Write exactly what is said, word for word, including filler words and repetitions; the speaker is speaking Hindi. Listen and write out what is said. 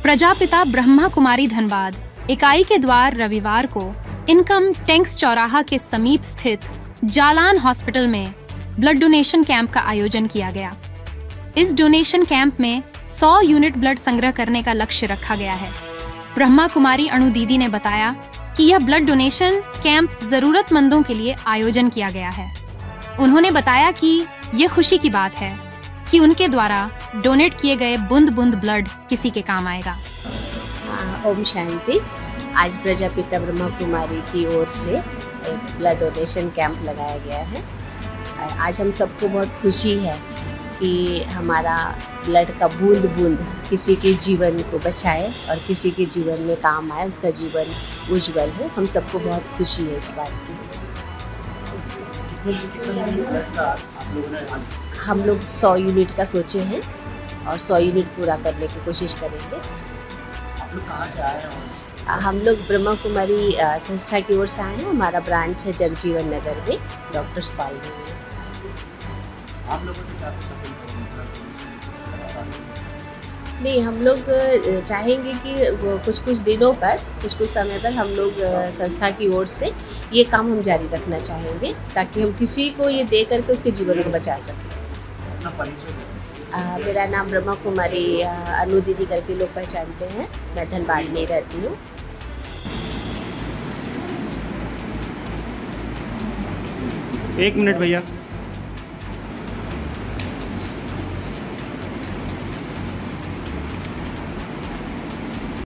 प्रजापिता ब्रह्मा कुमारी धनबाद इकाई के द्वार रविवार को इनकम टैंक्स चौराहा के समीप स्थित जालान हॉस्पिटल में ब्लड डोनेशन कैंप का आयोजन किया गया। इस डोनेशन कैंप में सौ यूनिट ब्लड संग्रह करने का लक्ष्य रखा गया है। ब्रह्मा कुमारी अणु दीदी ने बताया कि यह ब्लड डोनेशन कैंप जरूरतमंदों के लिए आयोजन किया गया है। उन्होंने बताया कि ये खुशी की बात है कि उनके द्वारा डोनेट किए गए बूंद बूंद ब्लड किसी के काम आएगा। ओम शांति। आज प्रजापिता ब्रह्मा कुमारी की ओर से एक ब्लड डोनेशन कैंप लगाया गया है। आज हम सबको बहुत खुशी है कि हमारा ब्लड का बूंद बूंद किसी के जीवन को बचाए और किसी के जीवन में काम आए, उसका जीवन उज्जवल हो। हम सबको बहुत खुशी है इस बात की। हम लोग सौ यूनिट का सोचे हैं और सौ यूनिट पूरा करने की कोशिश करेंगे। आप लोग कहाँ से आए हैं? हम लोग ब्रह्मा कुमारी संस्था की ओर से आए हैं। हमारा ब्रांच है जगजीवन नगर में, डॉक्टर्स कॉलोनी में। आप लोगों से क्या नहीं, हम लोग चाहेंगे कि कुछ कुछ दिनों पर, कुछ कुछ समय पर हम लोग संस्था की ओर से ये काम हम जारी रखना चाहेंगे ताकि हम किसी को ये दे करके उसके जीवन को बचा सकें। अपना परिचय? मेरा नाम ब्रह्मा कुमारी अनु दीदी करके लोग पहचानते हैं। मैं धनबाद में ही रहती हूँ। एक मिनट भैया।